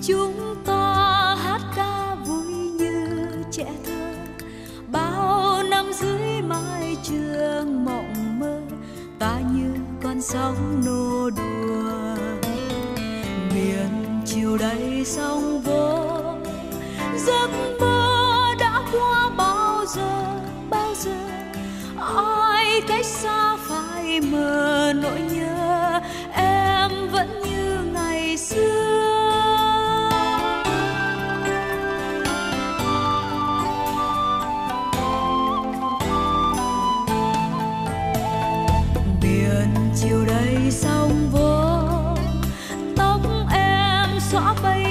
chúng ta hát ca vui như trẻ thơ, bao năm dưới mái trường mộng mơ, ta như con sóng nô đùa. Miền chiều đầy sóng vỗ, giấc mơ đã qua bao giờ, bao giờ ai cách xa phai mờ nỗi nhớ em vẫn như ngày xưa. Biển chiều đầy sóng vỗ, tóc em xõa bay